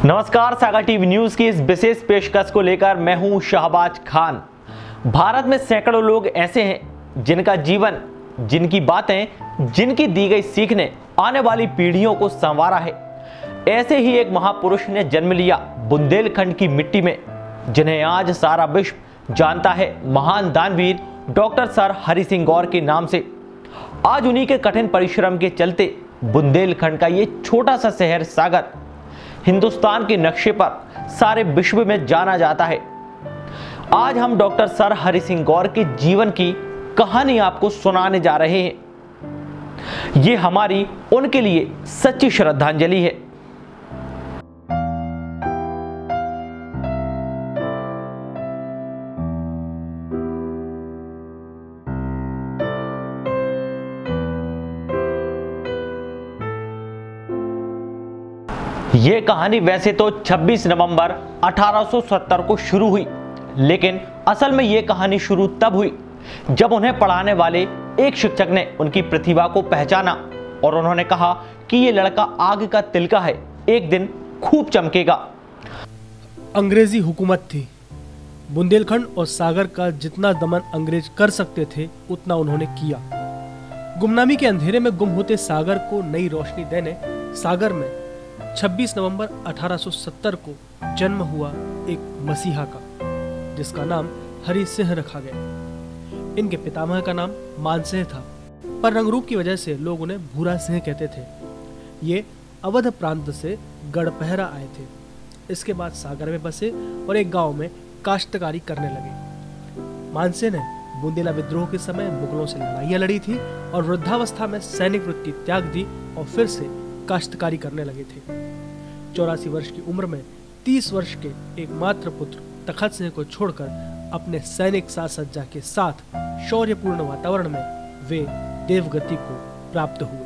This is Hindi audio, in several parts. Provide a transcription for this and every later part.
नमस्कार, सागर टीवी न्यूज की इस विशेष पेशकश को लेकर मैं हूं शहबाज खान। भारत में सैकड़ों लोग ऐसे हैं जिनका जीवन, जिनकी बातें, जिनकी दी गई सीख ने आने वाली पीढ़ियों को संवारा है। ऐसे ही एक महापुरुष ने जन्म लिया बुंदेलखंड की मिट्टी में, जिन्हें आज सारा विश्व जानता है महान दानवीर डॉक्टर सर हरि सिंह गौर के नाम से। आज उन्हीं के कठिन परिश्रम के चलते बुंदेलखंड का ये छोटा सा शहर सागर हिंदुस्तान के नक्शे पर सारे विश्व में जाना जाता है। आज हम डॉक्टर सर हरि सिंह गौर के जीवन की कहानी आपको सुनाने जा रहे हैं। ये हमारी उनके लिए सच्ची श्रद्धांजलि है। ये कहानी वैसे तो 26 नवंबर 1870 को शुरू हुई, लेकिन असल में ये कहानी शुरू तब हुई जब उन्हें पढ़ाने वाले एक शिक्षक ने उनकी प्रतिभा को पहचाना और उन्होंने कहा कि ये लड़का आग का तिलका है, एक दिन खूब चमकेगा। अंग्रेजी हुकूमत थी। बुंदेलखंड और सागर का जितना दमन अंग्रेज कर सकते थे उतना उन्होंने किया। गुमनामी के अंधेरे में गुम होते सागर को नई रोशनी देने सागर में 26 नवंबर 1870 को जन्म हुआ एक मसीहा का, जिसका नाम हरि सिंह रखा गया। इनके पितामह का नाम मानसिंह था, पर रंगरूप की वजह से लोग उन्हें भूरा सिंह कहते थे। ये अवध प्रांत से गढ़पहरा आए थे। इसके बाद सागर में बसे और एक गांव में काश्तकारी करने लगे। मानसिंह ने बुंदेला विद्रोह के समय मुगलों से लड़ाइयाँ लड़ी थी और वृद्धावस्था में सैनिक वृत्ति त्याग दी और फिर से काश्तकारी करने लगे थे। 84 वर्ष की उम्र में 30 वर्ष के एकमात्र पुत्र तखत सिंह को छोड़कर अपने सैनिक साज सज्जा के साथ शौर्यपूर्ण वातावरण में वे देवगति को प्राप्त हुए।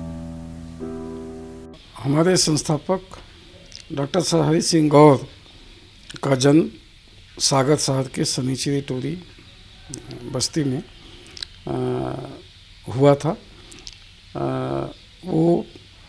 हमारे संस्थापक डॉक्टर सर हरि सिंह गौर का जन्म सागर शहर के सनीचरी टोरी बस्ती में हुआ था। वो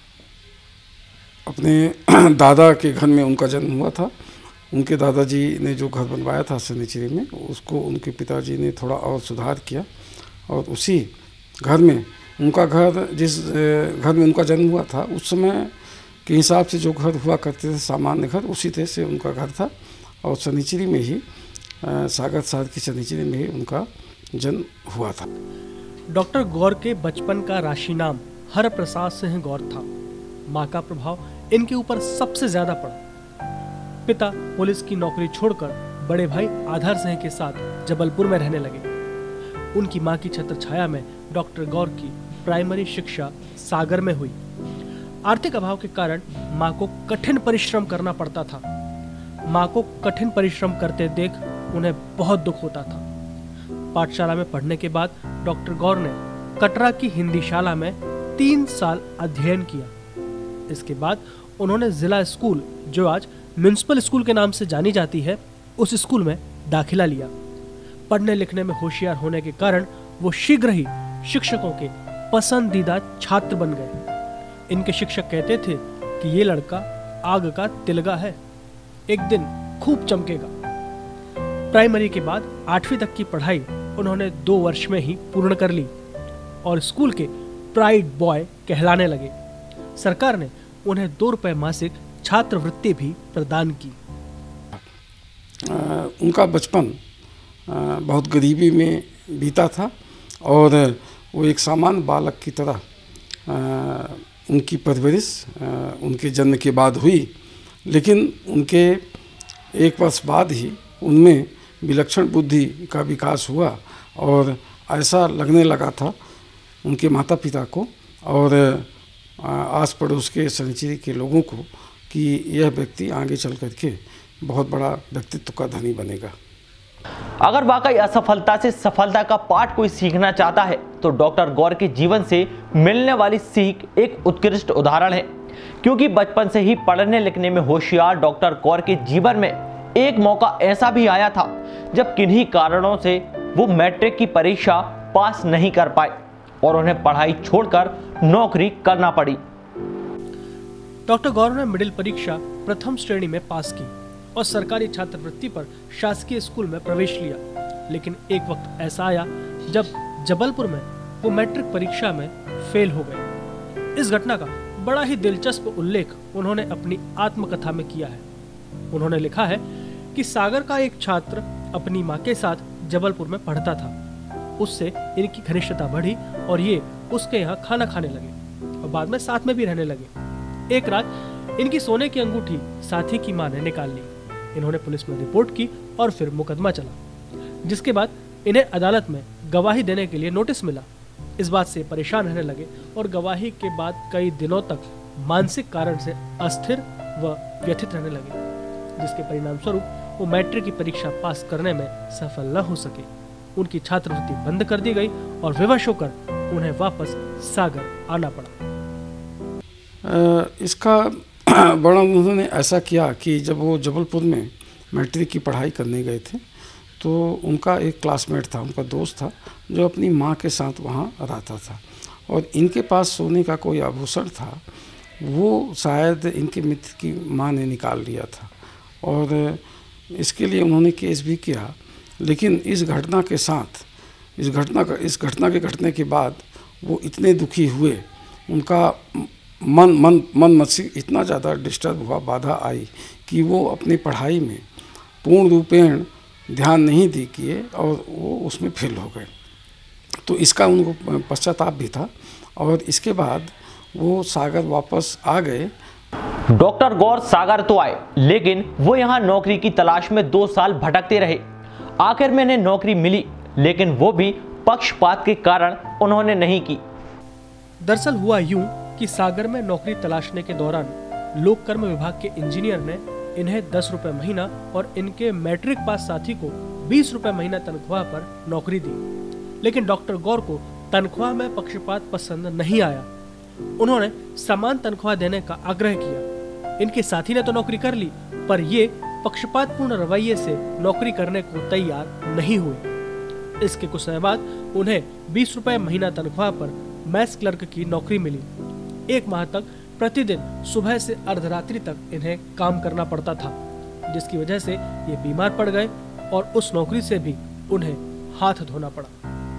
अपने दादा के घर में उनका जन्म हुआ था। उनके दादाजी ने जो घर बनवाया था सनीचरी में, उसको उनके पिताजी ने थोड़ा और सुधार किया और उसी घर में उनका घर, जिस घर में उनका जन्म हुआ था, उस समय के हिसाब से जो घर हुआ करते थे सामान्य घर, उसी तरह से उनका घर था और सनीचरी में ही, सागर शहर की सनीचरी में ही उनका जन्म हुआ था। डॉक्टर गौर के बचपन का राशि नाम हर प्रसाद सिंह गौर था। माँ का प्रभाव इनके ऊपर सबसे ज्यादा पड़ा। पिता पुलिस की नौकरी छोड़कर बड़े भाई आधार सिंह के साथ जबलपुर में रहने लगे। उनकी माँ की छत्र छाया में डॉक्टर गौर की प्राइमरी शिक्षा सागर में हुई। आर्थिक अभाव के कारण माँ को कठिन परिश्रम करना पड़ता था। माँ को कठिन परिश्रम करते देख उन्हें बहुत दुख होता था। पाठशाला में पढ़ने के बाद डॉक्टर गौर ने कटरा की हिंदी शाला में 3 साल अध्ययन किया। इसके बाद उन्होंने जिला स्कूल, जो आज म्युनिसिपल स्कूल के नाम से जानी जाती है, उस स्कूल में दाखिला लिया। पढ़ने लिखने में होशियार होने के कारण वो शीघ्र ही शिक्षकों के पसंदीदा छात्र बन गए। इनके शिक्षक कहते थे कि ये लड़का आग का तिलगा है, एक दिन खूब चमकेगा। प्राइमरी के बाद 8वीं तक की पढ़ाई उन्होंने 2 वर्ष में ही पूर्ण कर ली और स्कूल के प्राइड बॉय कहलाने लगे। सरकार ने उन्हें 2 रुपए मासिक छात्रवृत्ति भी प्रदान की। उनका बचपन बहुत गरीबी में बीता था और वो एक सामान्य बालक की तरह उनकी परवरिश उनके जन्म के बाद हुई, लेकिन उनके 1 वर्ष बाद ही उनमें विलक्षण बुद्धि का विकास हुआ और ऐसा लगने लगा था उनके माता पिता को और आस पड़ोस के सनीचरी के लोगों को कि यह व्यक्ति आगे चल करके बहुत बड़ा व्यक्तित्व का धनी बनेगा। अगर वाकई असफलता से सफलता का पाठ कोई सीखना चाहता है तो डॉक्टर गौर के जीवन से मिलने वाली सीख एक उत्कृष्ट उदाहरण है, क्योंकि बचपन से ही पढ़ने लिखने में होशियार डॉक्टर गौर के जीवन में एक मौका ऐसा भी आया था जब किन्हीं कारणों से वो मैट्रिक की परीक्षा पास नहीं कर पाए और उन्हें पढ़ाई छोड़कर नौकरी करना पड़ी। डॉक्टर गौर ने मिडिल परीक्षा प्रथम श्रेणी में पास की और सरकारी छात्रवृत्ति पर शासकीय स्कूल में प्रवेश लिया। लेकिन एक वक्त ऐसा आया जब जबलपुर में वो मैट्रिक परीक्षा में फेल हो गए। इस घटना का बड़ा ही दिलचस्प उल्लेख उन्होंने अपनी आत्मकथा में किया है। उन्होंने लिखा है कि सागर का एक छात्र अपनी मां के साथ जबलपुर में पढ़ता था। उससे इनकी घनिष्ठता बढ़ी और ये उसके यहाँ खाना खाने लगे और बाद में साथ में भी रहने लगे। एक रात इनकी सोने की अंगूठी साथी की मां ने निकाल ली। इन्होंने पुलिस में रिपोर्ट की और फिर मुकदमा चला, जिसके बाद इन्हें अदालत में गवाही देने के लिए नोटिस मिला। इस बात से परेशान रहने लगे और गवाही के बाद कई दिनों तक मानसिक कारण से अस्थिर व व्यथित रहने लगे, जिसके परिणाम स्वरूप वो मैट्रिक की परीक्षा पास करने में सफल न हो सके। उनकी छात्रवृत्ति बंद कर दी गई और विवश होकर उन्हें वापस सागर आना पड़ा। इसका वर्णन उन्होंने ऐसा किया कि जब वो जबलपुर में मैट्रिक की पढ़ाई करने गए थे तो उनका एक क्लासमेट था, उनका दोस्त था, जो अपनी माँ के साथ वहाँ रहता था और इनके पास सोने का कोई आभूषण था, वो शायद इनके मित्र की माँ ने निकाल लिया था और इसके लिए उन्होंने केस भी किया। लेकिन इस घटना के साथ इस घटना के घटने के बाद वो इतने दुखी हुए, उनका मन मस्तिष्क इतना ज़्यादा डिस्टर्ब हुआ, बाधा आई कि वो अपनी पढ़ाई में पूर्ण रूपेण ध्यान नहीं दी किए और वो उसमें फेल हो गए। तो इसका उनको पश्चाताप भी था और इसके बाद वो सागर वापस आ गए। डॉक्टर गौर सागर तो आए, लेकिन वो यहाँ नौकरी की तलाश में 2 साल भटकते रहे। आखिर में इन्हें नौकरी मिली, लेकिन वो भी पक्षपात के कारण उन्होंने नहीं की। दरअसल हुआ यूं कि सागर में नौकरी तलाशने के दौरान लोक कर्म विभाग के इंजीनियर ने इन्हें 10 रुपए महीना और इनके मैट्रिक पास साथी को 20 रुपए महीना तनख्वाह पर नौकरी दी। लेकिन डॉक्टर गौर को तनख्वाह में पक्षपात पसंद नहीं आया। उन्होंने समान तनख्वाह देने का आग्रह किया। इनके साथी ने तो नौकरी कर ली, पर ये पक्षपातपूर्ण रवैये से नौकरी करने को तैयार नहीं हुए। इसके कुछ समय बाद उन्हें 20 रुपए महीना तनख्वाह पर मैस क्लर्क की नौकरी मिली। 1 माह तक प्रतिदिन सुबह से अर्धरात्रि तक इन्हें काम करना पड़ता था, जिसकी वजह से ये बीमार पड़ गए और उस नौकरी से भी उन्हें हाथ धोना पड़ा।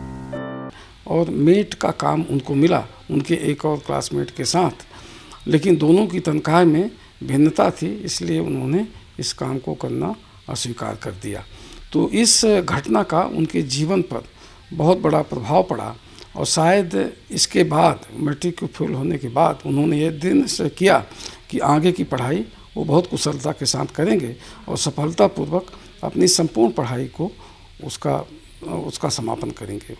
और मेट का काम उनको मिला उनके एक और क्लासमेट के साथ, लेकिन दोनों की तनख्वाह में भिन्नता थी, इसलिए उन्होंने इस काम को करना अस्वीकार कर दिया। तो इस घटना का उनके जीवन पर बहुत बड़ा प्रभाव पड़ा और शायद इसके बाद मैट्रिक को फेल होने के बाद उन्होंने ये दृढ़ निश्चय किया कि आगे की पढ़ाई वो बहुत कुशलता के साथ करेंगे और सफलतापूर्वक अपनी संपूर्ण पढ़ाई को उसका समापन करेंगे।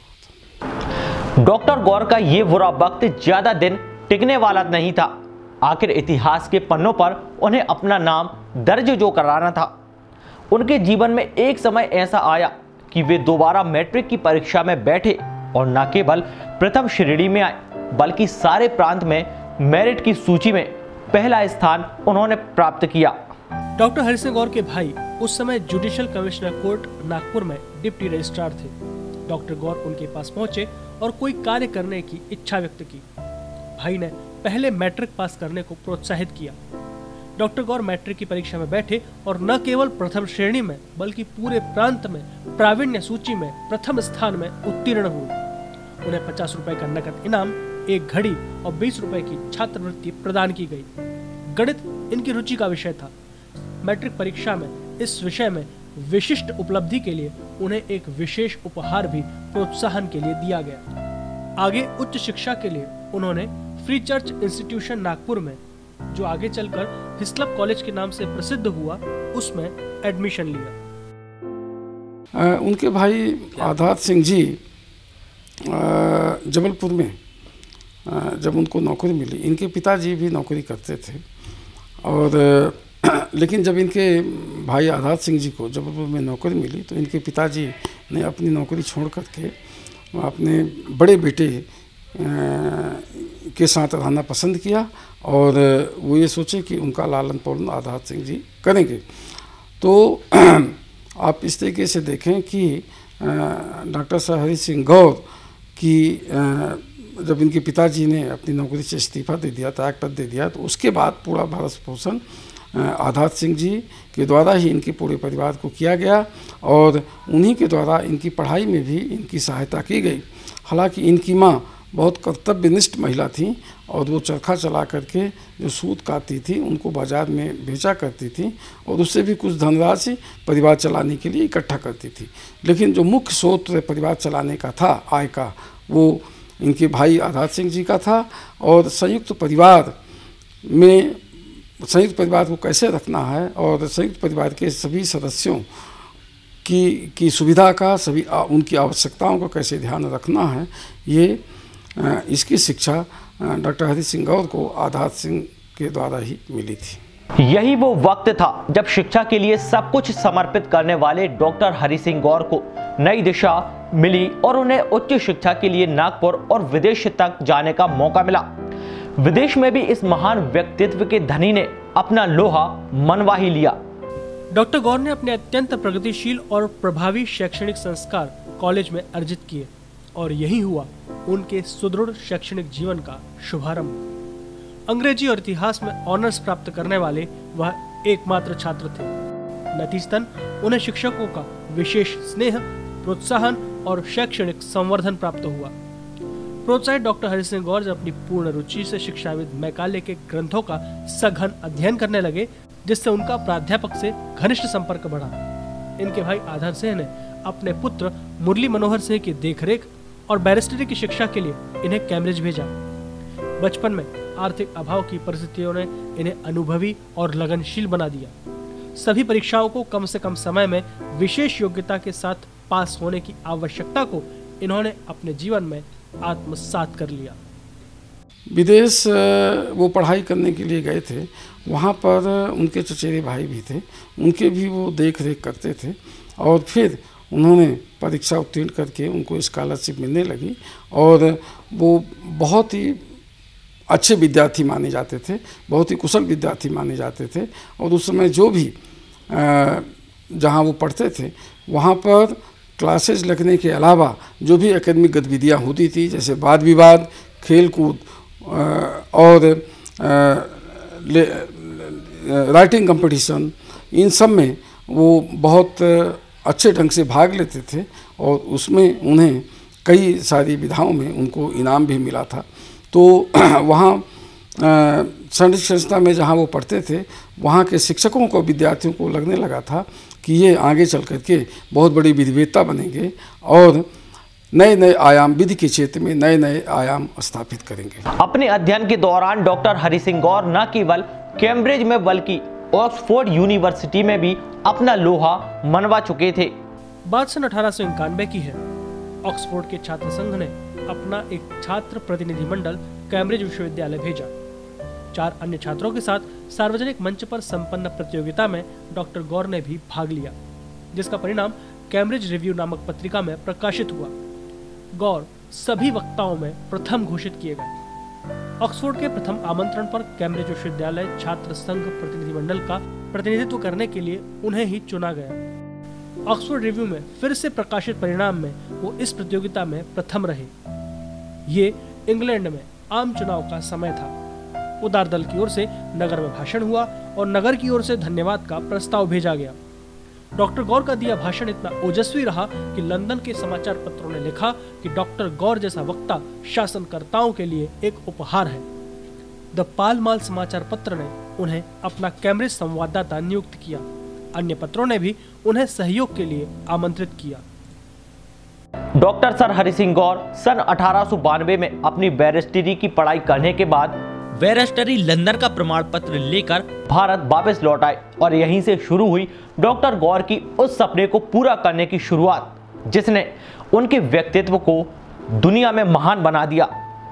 डॉक्टर गौर का ये बुरा वक्त ज्यादा दिन टिकने वाला नहीं था। आखिर इतिहास के पन्नों पर उन्हें अपना नाम दर्ज जो कराना था। उनके जीवन में एक समय ऐसा आया कि वे दोबारा मैट्रिक की परीक्षा में बैठे और न केवल प्रथम श्रेणी में आए, बल्कि सारे प्रांत में मेरिट की सूची में पहला स्थान उन्होंने प्राप्त किया। डॉक्टर हरि सिंह गौर के भाई उस समय जुडिशियल कमिश्नर कोर्ट नागपुर में डिप्टी रजिस्ट्रार थे। डॉक्टर गौर उनके पास पहुंचे और कोई कार्य करने की इच्छा व्यक्त की। भाई ने पहले मैट्रिक पास करने को प्रोत्साहित किया। डॉक्टर गौर मैट्रिक की परीक्षा में बैठे और न केवल प्रथम श्रेणी में बल्कि पूरे प्रांत में प्रावीण्य सूची में प्रथम स्थान में उत्तीर्ण हुए। उन्हें 50 रुपए का नकद इनाम, 1 घड़ी और 20 रुपए की छात्रवृत्ति प्रदान की गई। गणित इनकी रुचि का विषय था। मैट्रिक परीक्षा में इस विषय में विशिष्ट उपलब्धि के लिए उन्हें एक विशेष उपहार भी प्रोत्साहन के लिए दिया गया। आगे उच्च शिक्षा के लिए उन्होंने फ्री चर्च इंस्टीट्यूशन नागपुर में, जो आगे चलकर हिस्लप कॉलेज के नाम से प्रसिद्ध हुआ, उसमें एडमिशन लिया। उनके भाई आधार सिंह जी जबलपुर में जब उनको नौकरी मिली, इनके पिताजी भी नौकरी करते थे और लेकिन जब इनके भाई आधार सिंह जी को जबलपुर में नौकरी मिली तो इनके पिताजी ने अपनी नौकरी छोड़ करके अपने बड़े बेटे के साथ रहना पसंद किया और वो ये सोचे कि उनका लालन पालन आधार सिंह जी करेंगे। तो आप इस तरीके से देखें कि डॉक्टर साहब हरि सिंह गौर की जब इनके पिताजी ने अपनी नौकरी से इस्तीफा दे दिया, त्यागपत्र दे दिया, तो उसके बाद पूरा भरण पोषण आधार सिंह जी के द्वारा ही इनके पूरे परिवार को किया गया और उन्हीं के द्वारा इनकी पढ़ाई में भी इनकी सहायता की गई। हालांकि इनकी माँ बहुत कर्तव्यनिष्ठ महिला थी और वो चरखा चला करके जो सूत काटती थी उनको बाज़ार में बेचा करती थी और उससे भी कुछ धनराशि परिवार चलाने के लिए इकट्ठा करती थी। लेकिन जो मुख्य स्रोत परिवार चलाने का था आय का, वो इनके भाई आधार सिंह जी का था। और संयुक्त परिवार को कैसे रखना है और संयुक्त परिवार के सभी सदस्यों की सुविधा का, सभी उनकी आवश्यकताओं का कैसे ध्यान रखना है, ये इसकी शिक्षा डॉक्टर हरि सिंह गौर को आधार सिंह के द्वारा ही मिली थी। यही वो वक्त था जब शिक्षा के लिए सब कुछ समर्पित करने वाले डॉक्टर हरि सिंह गौर को नई दिशा मिली और उन्हें उच्च शिक्षा के लिए नागपुर और विदेश तक जाने का मौका मिला। विदेश में भी इस महान व्यक्तित्व के धनी ने अपना लोहा मनवा ही लिया। डॉक्टर गौर ने अपने अत्यंत प्रगतिशील और प्रभावी शैक्षणिक संस्कार कॉलेज में अर्जित किए और यही हुआ उनके सुदृढ़ शैक्षणिक जीवन का शुभारंभ। अंग्रेजी और इतिहास में ऑनर्स प्राप्त करने वाले वह एकमात्र छात्र थे। नतीजतन उन्हें शिक्षकों का विशेष स्नेह, प्रोत्साहन और शैक्षणिक संवर्धन प्राप्त हुआ। प्रोत्साहित डॉक्टर हरि सिंह गौर जब अपनी पूर्ण रुचि से शिक्षाविद मैकाले के ग्रंथों का सघन अध्ययन करने लगे, जिससे उनका प्राध्यापक से घनिष्ठ संपर्क बढ़ा। इनके भाई आधार सिंह ने अपने पुत्र मुरली मनोहर सिंह की देखरेख और बैरिस्टरी की शिक्षा के लिए इन्हें कैम्ब्रिज भेजा। बचपन में आर्थिक अभाव की परिस्थितियों ने इन्हें अनुभवी और लगनशील बना दिया। सभी परीक्षाओं को कम से कम समय में विशेष योग्यता के साथ पास होने की आवश्यकता को इन्होंने अपने जीवन में आत्मसात कर लिया। विदेश वो पढ़ाई करने के लिए गए थे, वहाँ पर उनके चचेरे भाई भी थे, उनके भी वो देख रेख करते थे और फिर उन्होंने परीक्षा उत्तीर्ण करके उनको स्कॉलरशिप मिलने लगी और वो बहुत ही अच्छे विद्यार्थी माने जाते थे, बहुत ही कुशल विद्यार्थी माने जाते थे। और उस समय जो भी जहाँ वो पढ़ते थे वहाँ पर क्लासेज लगने के अलावा जो भी एकेडमिक गतिविधियाँ होती थी, जैसे वाद विवाद, खेल कूद और राइटिंग कंपटीशन, इन सब में वो बहुत अच्छे ढंग से भाग लेते थे और उसमें उन्हें कई सारी विधाओं में उनको इनाम भी मिला था। तो वहाँ शैक्षणिक संस्था में जहाँ वो पढ़ते थे, वहाँ के शिक्षकों को, विद्यार्थियों को लगने लगा था कि ये आगे चल कर के बहुत बड़ी विधिवेत्ता बनेंगे और नए नए आयाम, विधि के क्षेत्र में नए नए आयाम स्थापित करेंगे। अपने अध्ययन के दौरान डॉक्टर हरि सिंह गौर न केवल कैम्ब्रिज में बल्कि ऑक्सफोर्ड यूनिवर्सिटी में भी अपना लोहा मनवा चुके थे। बात सन 1891 की है। ऑक्सफोर्ड के छात्र संघ ने अपना एक छात्र प्रतिनिधि मंडल कैम्ब्रिज विश्वविद्यालय भेजा। 4 अन्य छात्रों के साथ सार्वजनिक मंच पर संपन्न प्रतियोगिता में डॉक्टर गौर ने भी भाग लिया, जिसका परिणाम कैम्ब्रिज रिव्यू नामक पत्रिका में प्रकाशित हुआ। गौर सभी वक्ताओं में प्रथम घोषित किए गए। ऑक्सफोर्ड के प्रथम आमंत्रण पर कैम्ब्रिज विश्वविद्यालय छात्र संघ प्रतिनिधिमंडल का प्रतिनिधित्व करने के लिए उन्हें ही चुना गया। ऑक्सफोर्ड रिव्यू में फिर से प्रकाशित परिणाम में वो इस प्रतियोगिता में प्रथम रहे। ये इंग्लैंड में आम चुनाव का समय था। उदार दल की ओर से नगर में भाषण हुआ और नगर की ओर से धन्यवाद का प्रस्ताव भेजा गया। डॉक्टर गौर का दिया भाषण इतना ओजस्वी रहा कि लंदन के समाचार पत्रों ने लिखा कि डॉक्टर गौर जैसा वक्ता शासनकर्ताओं के लिए एक उपहार है। द पाल माल समाचार पत्र ने उन्हें अपना कैम्ब्रिज संवाददाता नियुक्त किया। अन्य पत्रों ने भी उन्हें सहयोग के लिए आमंत्रित किया। डॉक्टर सर हरि सिंह गौर सन 1892 में अपनी बैरिस्टरी की पढ़ाई करने के बाद बैरिस्टरी लंदन का प्रमाण पत्र लेकर भारत वापस लौट आए और यहीं से शुरू हुई डॉक्टर गौर की उस सपने को पूरा करने की शुरुआत, जिसने उनके व्यक्तित्व को दुनिया में महान बना दिया।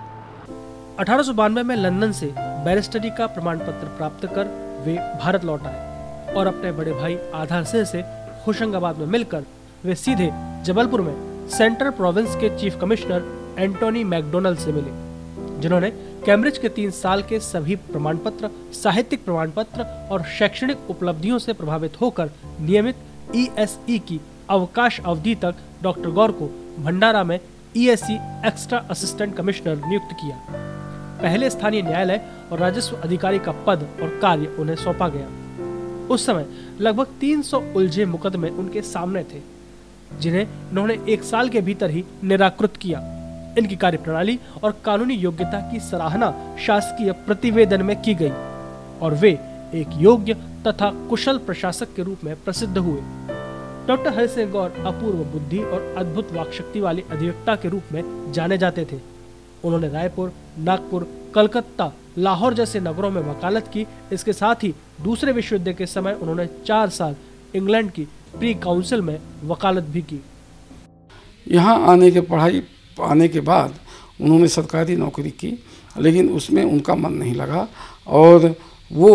1892 में लंदन से बैरिस्टरी का प्रमाण पत्र प्राप्त कर वे भारत लौट आए और अपने बड़े भाई आधार सिंह से होशंगाबाद में मिलकर वे सीधे जबलपुर में सेंट्रल प्रोविंस के चीफ कमिश्नर एंटोनी मैकडोनल से मिले, जिन्होंने कैम्ब्रिज के 3 साल के सभी प्रमाण पत्र, साहित्यिक प्रमाण पत्र और शैक्षणिक उपलब्धियों से प्रभावित होकर नियमित ESE की अवकाश अवधि तक डॉक्टर गौर को भंडारा में ESC एक्स्ट्रा असिस्टेंट कमिश्नर नियुक्त किया। पहले स्थानीय न्यायालय और राजस्व अधिकारी का पद और कार्य उन्हें सौंपा गया। उस समय लगभग 300 उलझे मुकदमे उनके सामने थे, जिन्हें उन्होंने 1 साल के भीतर ही निराकृत किया। इनकी कार्यप्रणाली और कानूनी योग्यता की सराहना शासकीय प्रतिवेदन में की गई और वे एक योग्य तथा कुशल प्रशासक के रूप में प्रसिद्ध हुए। डॉक्टर हरि सिंह गौर अपूर्व बुद्धि और अद्भुत वाक्शक्ति वाले अधिवक्ता के रूप में जाने जाते थे। उन्होंने रायपुर, नागपुर, कलकत्ता, लाहौर जैसे नगरों में वकालत की। इसके साथ ही दूसरे विश्व युद्ध के समय उन्होंने 4 साल इंग्लैंड की प्री काउंसिल में वकालत भी की। यहाँ पढ़ाई आने के बाद उन्होंने सरकारी नौकरी की, लेकिन उसमें उनका मन नहीं लगा और वो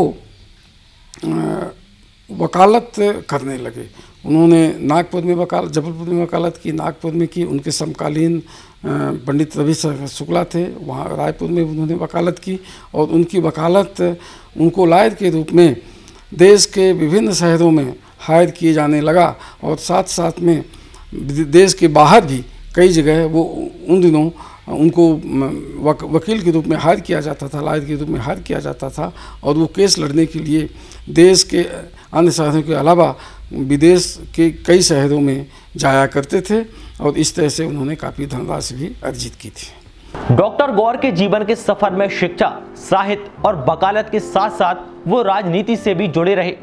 वकालत करने लगे। उन्होंने नागपुर में वकालत, जबलपुर में वकालत की, नागपुर में की। उनके समकालीन पंडित रवि शुक्ला थे, वहाँ रायपुर में उन्होंने वकालत की और उनकी वकालत उनको लायक के रूप में देश के विभिन्न शहरों में हायर किए जाने लगा और साथ साथ में देश के बाहर भी कई जगह वो उन दिनों उनको वकील के रूप में हायर किया जाता था, लायक के रूप में हायर किया जाता था और वो केस लड़ने के लिए देश के अन्य शहरों के अलावा विदेश के कई शहरों में जाया करते थे और इस तरह से उन्होंने काफ़ी धनराशि भी अर्जित की थी। डॉक्टर गौर के जीवन के सफर में शिक्षा, साहित्य और वकालत के साथ साथ वो राजनीति से भी जुड़े रहे।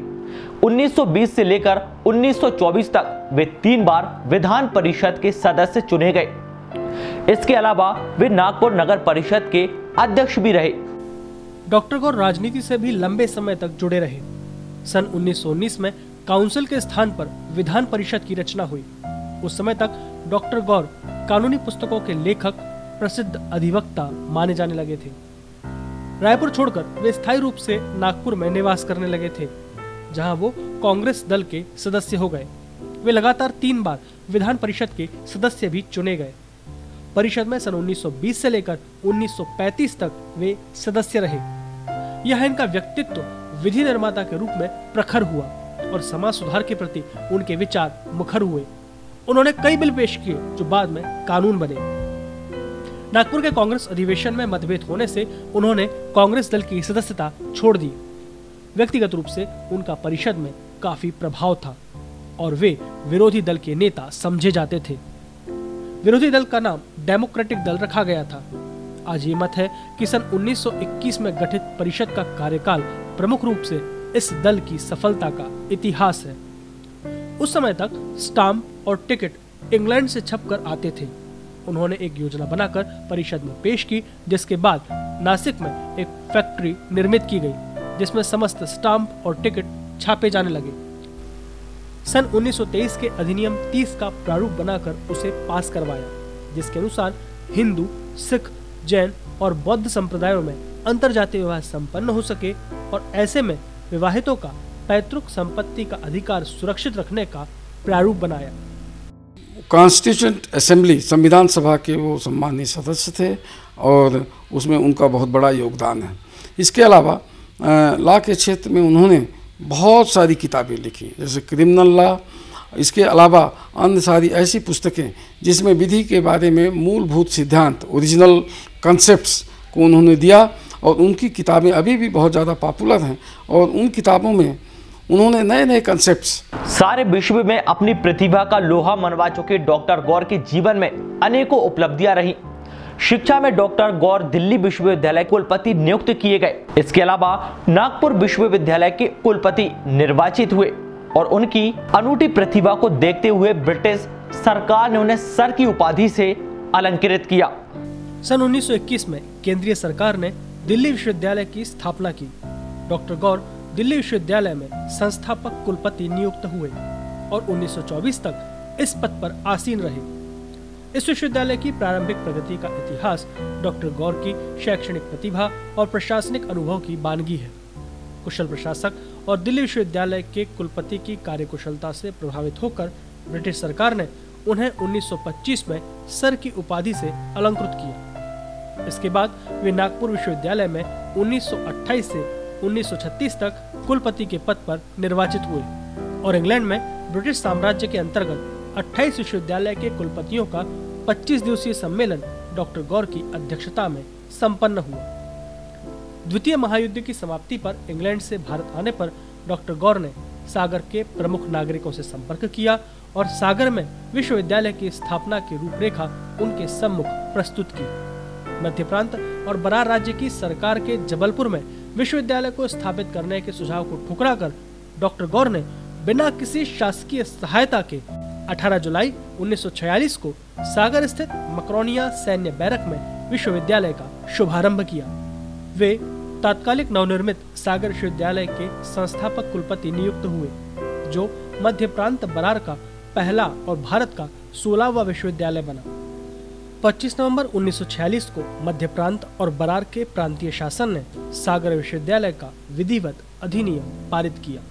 1920 से लेकर 1924 तक वे 3 बार विधान परिषद के सदस्य चुने गए। इसके अलावा वे नागपुर नगर परिषद के अध्यक्ष भी रहे। डॉक्टर गौर राजनीति से भी लंबे समय तक जुड़े रहे। सन 1919 में काउंसिल के स्थान पर विधान परिषद की रचना हुई। उस समय तक डॉक्टर गौर कानूनी पुस्तकों के लेखक, प्रसिद्ध अधिवक्ता माने जाने लगे थे। रायपुर छोड़कर वे स्थायी रूप से नागपुर में निवास करने लगे थे, जहां वो कांग्रेस दल के सदस्य हो गए। वे लगातार 3 बार विधान परिषद के सदस्य भी चुने गए। परिषद में सन 1920 से लेकर 1935 तक वे सदस्य रहे। यह इनका व्यक्तित्व विधि निर्माता के रूप में प्रखर हुआ और समाज सुधार के प्रति उनके विचार मुखर हुए। उन्होंने कई बिल पेश किए जो बाद में कानून बने। नागपुर के कांग्रेस अधिवेशन में मतभेद होने से उन्होंने कांग्रेस दल की सदस्यता छोड़ दी। व्यक्तिगत रूप से उनका परिषद में काफी प्रभाव था और वे विरोधी दल के नेता समझे जाते थे। विरोधी दल का नाम डेमोक्रेटिक दल रखा गया था। आज ये मत है कि सन 1921 में गठित परिषद का कार्यकाल प्रमुख रूप से इस दल की सफलता का इतिहास है। उस समय तक स्टाम्प और टिकट इंग्लैंड से छपकर आते थे। उन्होंने एक योजना बनाकर परिषद में पेश की, जिसके बाद नासिक में एक फैक्ट्री निर्मित की गई, जिसमें समस्त स्टाम्प और टिकट छापे जाने लगे। सन 1923 के अधिनियम 30 का प्रारूप बनाकर उसे पास करवाया, जिसके अनुसार हिंदू, सिख, जैन और बौद्ध संप्रदायों में अंतरजातीय विवाह संपन्न हो सके और ऐसे में विवाहितों का पैतृक संपत्ति का अधिकार सुरक्षित रखने का प्रारूप बनाया। कॉन्स्टिट्यूएंट असेंबली, संविधान सभा के वो सम्मानीय सदस्य थे और उसमें उनका बहुत बड़ा योगदान है। इसके अलावा लॉ के क्षेत्र में उन्होंने बहुत सारी किताबें लिखी, जैसे क्रिमिनल लॉ। इसके अलावा अन्य सारी ऐसी पुस्तकें जिसमें विधि के बारे में मूलभूत सिद्धांत, ओरिजिनल कॉन्सेप्ट्स को उन्होंने दिया और उनकी किताबें अभी भी बहुत ज़्यादा पॉपुलर हैं और उन किताबों में उन्होंने नए नए कॉन्सेप्ट्स। सारे विश्व में अपनी प्रतिभा का लोहा मनवा चुके डॉक्टर गौर के जीवन में अनेकों उपलब्धियां रही। शिक्षा में डॉक्टर गौर दिल्ली विश्वविद्यालय कुलपति नियुक्त किए गए। इसके अलावा नागपुर विश्वविद्यालय के कुलपति निर्वाचित हुए और उनकी अनूठी प्रतिभा को देखते हुए ब्रिटिश सरकार ने उन्हें सर की उपाधि से अलंकृत किया। सन 1921 में केंद्रीय सरकार ने दिल्ली विश्वविद्यालय की स्थापना की। डॉक्टर गौर दिल्ली विश्वविद्यालय में संस्थापक कुलपति नियुक्त हुए और 1924 तक इस पद पर आसीन रहे। इस विश्वविद्यालय की प्रारंभिक प्रगति का इतिहास डॉक्टर गौर की शैक्षणिक प्रतिभा और प्रशासनिक अनुभव की बानगी है। कुशल प्रशासक और दिल्ली विश्वविद्यालय के कुलपति की कार्यकुशलता से प्रभावित होकर ब्रिटिश सरकार ने उन्हें 1925 में सर की उपाधि से अलंकृत किया। इसके बाद वे नागपुर विश्वविद्यालय में 1928 से 1936 तक कुलपति के पद पर निर्वाचित हुए और इंग्लैंड में ब्रिटिश साम्राज्य के अंतर्गत 28 विश्वविद्यालय के कुलपतियों का 25 दिवसीय सम्मेलन डॉक्टर गौर की अध्यक्षता में संपन्न हुआ। द्वितीय महायुद्ध की समाप्ति पर इंग्लैंड से भारत आने पर डॉक्टर गौर ने सागर के प्रमुख नागरिकों से संपर्क किया और सागर में विश्वविद्यालय की स्थापना की रूपरेखा उनके सम्मुख प्रस्तुत की। मध्य प्रांत और बरार राज्य की सरकार के जबलपुर में विश्वविद्यालय को स्थापित करने के सुझाव को ठुकराकर डॉक्टर गौर ने बिना किसी शासकीय सहायता के 18 जुलाई 1946 को सागर स्थित मकरोनिया सैन्य बैरक में विश्वविद्यालय का शुभारंभ किया। वे तात्कालिक नवनिर्मित सागर विश्वविद्यालय के संस्थापक कुलपति नियुक्त हुए, जो मध्य प्रांत बरार का पहला और भारत का 16वां विश्वविद्यालय बना। 25 नवंबर 1946 को मध्य प्रांत और बरार के प्रांतीय शासन ने सागर विश्वविद्यालय का विधिवत अधिनियम पारित किया।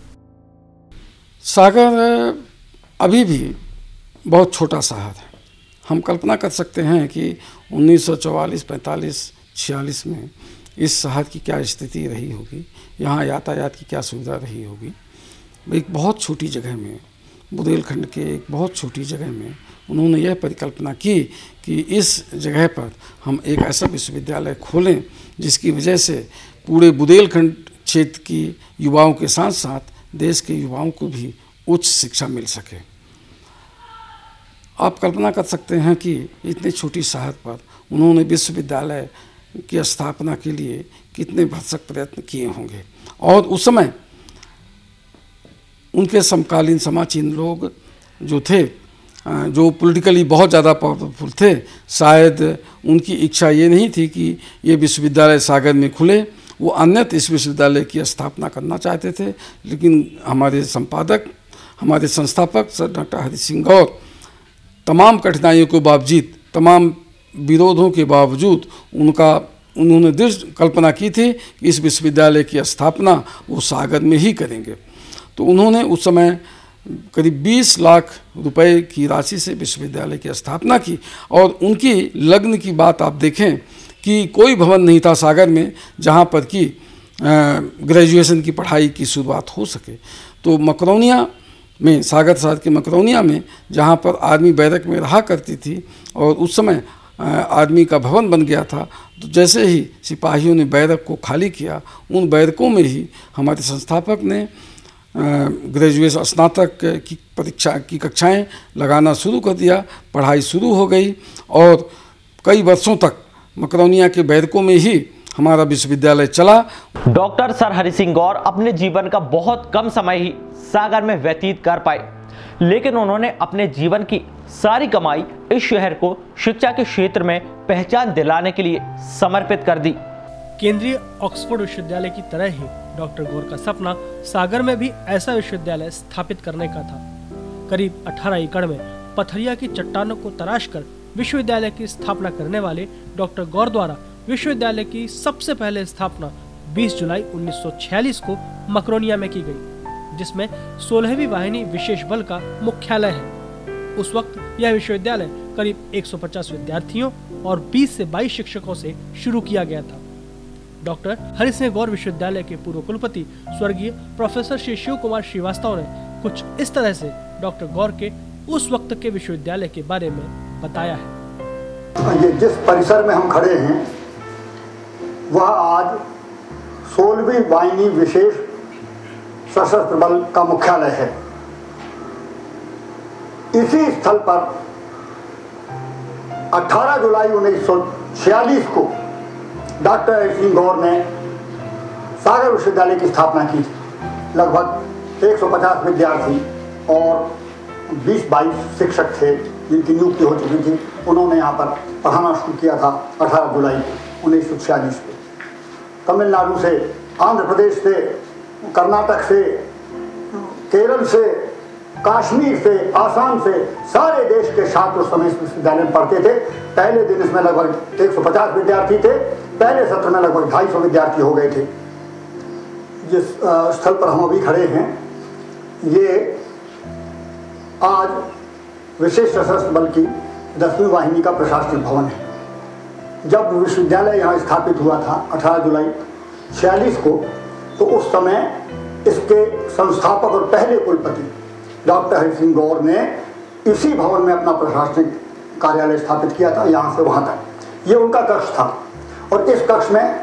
सागर अभी भी बहुत छोटा शहर है। हम कल्पना कर सकते हैं कि 1944, 45, 46 में इस शहर की क्या स्थिति रही होगी, यहाँ यातायात की क्या सुविधा रही होगी। एक बहुत छोटी जगह में, बुंदेलखंड के एक बहुत छोटी जगह में उन्होंने यह परिकल्पना की कि इस जगह पर हम एक ऐसा विश्वविद्यालय खोलें जिसकी वजह से पूरे बुंदेलखंड क्षेत्र की युवाओं के साथ साथ देश के युवाओं को भी उच्च शिक्षा मिल सके। आप कल्पना कर सकते हैं कि इतने छोटी शहर पर उन्होंने विश्वविद्यालय की स्थापना के लिए कितने भरसक प्रयत्न किए होंगे। और उस समय उनके समकालीन समाजीन लोग जो थे, जो पॉलिटिकली बहुत ज़्यादा पावरफुल थे, शायद उनकी इच्छा ये नहीं थी कि ये विश्वविद्यालय सागर में खुले। वो अन्यत्र इस विश्वविद्यालय की स्थापना करना चाहते थे, लेकिन हमारे संपादक, हमारे संस्थापक सर डॉक्टर हरि सिंह गौर तमाम कठिनाइयों के बावजूद, तमाम विरोधों के बावजूद उन्होंने दृढ़ कल्पना की थी कि इस विश्वविद्यालय की स्थापना वो सागर में ही करेंगे। तो उन्होंने उस समय करीब 20 लाख रुपए की राशि से विश्वविद्यालय की स्थापना की। और उनकी लग्न की बात आप देखें कि कोई भवन नहीं था सागर में जहाँ पर कि ग्रेजुएशन की पढ़ाई की शुरुआत हो सके। तो मकरोनिया में, सागर शहर के मकरोनिया में, जहाँ पर आर्मी बैरक में रहा करती थी और उस समय आर्मी का भवन बन गया था, तो जैसे ही सिपाहियों ने बैरक को खाली किया, उन बैरकों में ही हमारे संस्थापक ने ग्रेजुएशन, स्नातक की परीक्षा की कक्षाएं लगाना शुरू कर दिया। पढ़ाई शुरू हो गई और कई वर्षों तक मकरोनिया के बैरकों में ही हमारा विश्वविद्यालय चला। डॉक्टर सर हरि सिंह गौर अपने जीवन का बहुत कम समय ही सागर में व्यतीत कर पाए, लेकिन उन्होंने अपने जीवन की सारी कमाई इस शहर को शिक्षा के क्षेत्र में पहचान दिलाने के लिए समर्पित कर दी। केंद्रीय ऑक्सफोर्ड विश्वविद्यालय की तरह ही डॉक्टर गौर का सपना सागर में भी ऐसा विश्वविद्यालय स्थापित करने का था। करीब 18 एकड़ में पथरिया की चट्टानों को तराशकर विश्वविद्यालय की स्थापना करने वाले डॉक्टर गौर द्वारा विश्वविद्यालय की सबसे पहले स्थापना 20 जुलाई 1946 को मकरोनिया में की गई, जिसमें 16वीं वाहिनी विशेष बल का मुख्यालय है। उस वक्त यह विश्वविद्यालय करीब 150 विद्यार्थियों और 20 से 22 शिक्षकों से शुरू किया गया था। डॉक्टर हरि सिंह गौर विश्वविद्यालय के पूर्व कुलपति स्वर्गीय प्रोफेसर श्री शिव कुमार श्रीवास्तव ने कुछ इस तरह से डॉक्टर गौर के उस वक्त के विश्वविद्यालय के बारे में बताया है। ये जिस परिसर में हम खड़े हैं वह आज 16वीं वाहिनी विशेष सशस्त्र बल का मुख्यालय है। इसी स्थल पर 18 जुलाई 1946 को डॉक्टर हरि सिंह गौर ने सागर विश्वविद्यालय की स्थापना की थी। लगभग 150 विद्यार्थी और 20-22 शिक्षक थे जिनकी नियुक्ति हो चुकी थी। उन्होंने यहाँ पर पढ़ाना शुरू किया था 18 जुलाई 1946 को। तमिलनाडु से, आंध्र प्रदेश से, कर्नाटक से, केरल से, कश्मीर से, आसाम से, सारे देश के छात्र उस समय इस विश्वविद्यालय में पढ़ते थे। पहले दिन इसमें लगभग 150 विद्यार्थी थे। पहले सत्र में लगभग 250 विद्यार्थी हो गए थे। जिस स्थल पर हम अभी खड़े हैं ये आज विशेष सशस्त्र बल की 10वीं वाहिनी का प्रशासनिक भवन है। जब विश्वविद्यालय यहाँ स्थापित हुआ था 18 जुलाई 46 को, तो उस समय इसके संस्थापक और पहले कुलपति डॉक्टर हरि सिंह गौर ने इसी भवन में अपना प्रशासनिक कार्यालय स्थापित किया था, यहाँ से वहाँ तक। ये उनका कक्ष था और इस कक्ष में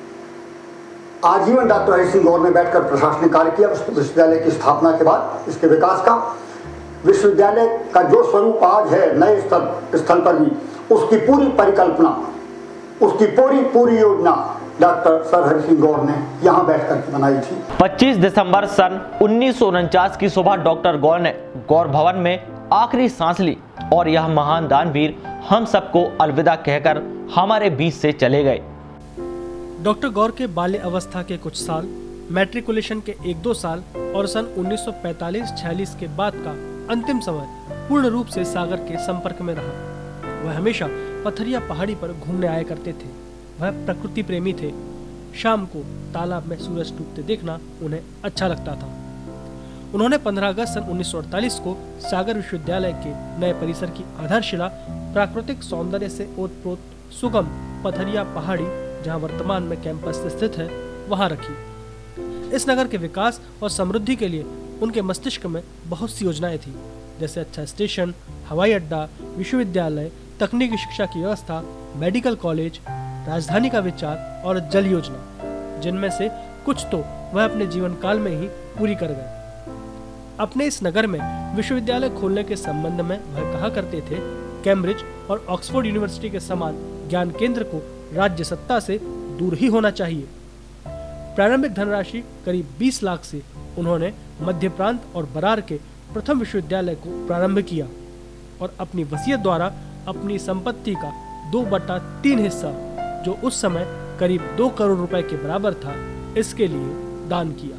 आजीवन डॉक्टर हरि सिंह गौर ने बैठकर प्रशासनिक कार्य किया। विश्वविद्यालय की स्थापना के बाद इसके विकास का, विश्वविद्यालय का जो स्वरूप आज है नए स्थल पर भी, उसकी पूरी परिकल्पना, उसकी पूरी योजना डॉक्टर सर हरि सिंह गौर ने यहाँ बैठकर बनाई थी। 25 दिसंबर सन 1949 की सुबह डॉक्टर गौर ने गौर भवन में आखिरी सांस ली और यह महान दानवीर हम सबको अलविदा कहकर हमारे बीच से चले गए। डॉक्टर गौर के बाल्य अवस्था के कुछ साल, मैट्रिकुलेशन के 1-2 साल और सन 1945-46 के बाद का अंतिम समय पूर्ण रूप से सागर के संपर्क में रहा। वह हमेशा पथरिया पहाड़ी पर घूमने आया करते थे। वह प्रकृति प्रेमी थे। शाम को तालाब में सूरज डूबते देखना उन्हें अच्छा लगता था। उन्होंने 15 अगस्त सन 1948 को सागर विश्वविद्यालय के नए परिसर की आधारशिला प्राकृतिक सौंदर्य से ओतप्रोत सुगम पथरिया पहाड़ी, जहां वर्तमान में कैंपस स्थित है, वहां रखी। इस नगर के विकास और समृद्धि के लिए उनके मस्तिष्क में बहुत सी योजनाएं थी, जैसे अच्छा स्टेशन, हवाई अड्डा, विश्वविद्यालय, तकनीकी शिक्षा की व्यवस्था, मेडिकल कॉलेज, राजधानी का विचार और जल योजना, जिनमें से कुछ तो वह अपने जीवन काल में ही पूरी कर गए। अपने इस नगर में विश्वविद्यालय खोलने के संबंध में वह कहा करते थे, कैम्ब्रिज और ऑक्सफोर्ड यूनिवर्सिटी के समान ज्ञान केंद्र को राज्य सत्ता से दूर ही होना चाहिए। प्रारंभिक धनराशि करीब 20 लाख से उन्होंने मध्य प्रांत और बरार के प्रथम विश्वविद्यालय को प्रारंभ किया और अपनी वसीयत द्वारा अपनी संपत्ति का 2/3 हिस्सा, जो उस समय करीब 2 करोड़ रुपए के बराबर था, इसके लिए दान किया।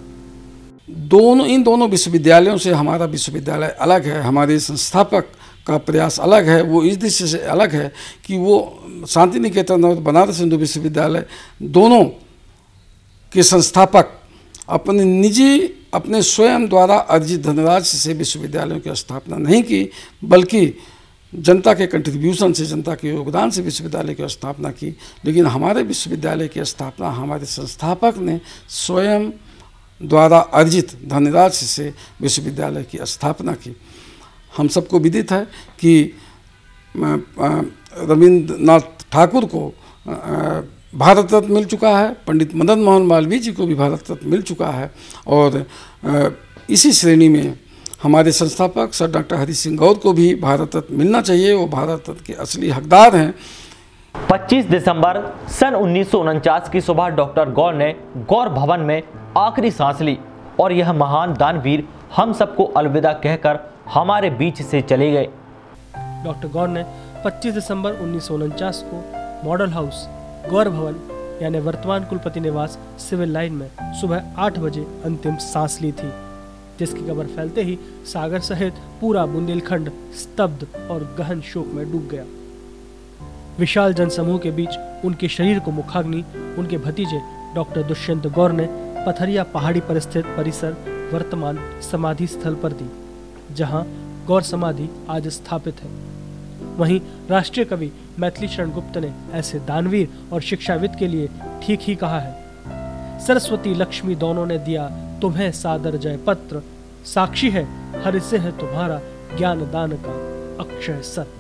इन दोनों विश्वविद्यालयों से हमारा विश्वविद्यालय अलग है। हमारे संस्थापक का प्रयास अलग है। वो इस दृष्टि से अलग है कि वो शांति निकेतन और बनारस हिंदू विश्वविद्यालय दोनों के संस्थापक अपने स्वयं द्वारा अर्जित धनराशि से विश्वविद्यालयों की स्थापना नहीं की, बल्कि जनता के कंट्रीब्यूशन से, जनता के योगदान से विश्वविद्यालय की स्थापना की। लेकिन हमारे विश्वविद्यालय की स्थापना हमारे संस्थापक ने स्वयं द्वारा अर्जित धनराशि से विश्वविद्यालय की स्थापना की। हम सबको विदित है कि रविंद्रनाथ ठाकुर को भारत रत्न मिल चुका है, पंडित मदन मोहन मालवीय जी को भी भारत रत्न मिल चुका है, और इसी श्रेणी में हमारे संस्थापक सर डॉक्टर हरि सिंह गौर को भी भारत रत्न मिलना चाहिए। वो भारत रत्न के असली हकदार हैं। 25 दिसंबर सन 1949 की सुबह डॉक्टर गौर ने गौर भवन में आखिरी सांस ली और यह महान दानवीर हम सबको अलविदा कहकर हमारे बीच से चले गए। डॉक्टर गौर ने 25 दिसंबर 1949 को मॉडल हाउस गौर भवन यानी वर्तमान कुलपति निवास सिविल लाइन में सुबह 8 बजे अंतिम सांस ली थी, जिसकी खबर फैलते ही सागर सहित पूरा बुंदेलखंड स्तब्ध और गहन शोक में डूब गया। विशाल जनसमूह के बीच उनके शरीर को मुखाग्नि उनके भतीजे डॉक्टर दुष्यंत गौर ने पथरिया पहाड़ी पर स्थित परिसर वर्तमान समाधि स्थल पर दी, जहां गौर समाधि आज स्थापित है। वहीं राष्ट्रीय कवि मैथिली शरण गुप्त ने ऐसे दानवीर और शिक्षाविद के लिए ठीक ही कहा है, सरस्वती लक्ष्मी दोनों ने दिया तुम्हें सादर जय पत्र, साक्षी है हरि सिंह तुम्हारा ज्ञान दान का अक्षय सत्र।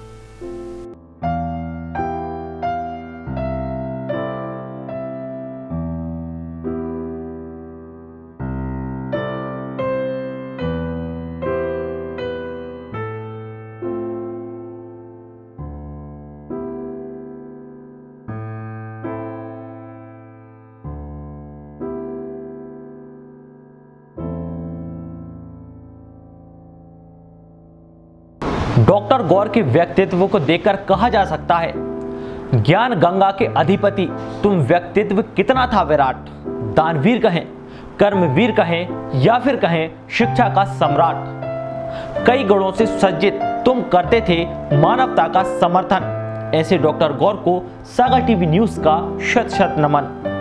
डॉक्टर गौर के व्यक्तित्व को देखकर कहा जा सकता है, ज्ञान गंगा के अधिपति तुम व्यक्तित्व कितना था विराट। दानवीर कहें, कर्मवीर कहें या फिर कहें शिक्षा का सम्राट, कई गुणों से सज्जित तुम करते थे मानवता का समर्थन। ऐसे डॉक्टर गौर को सागर टीवी न्यूज का शत शत नमन।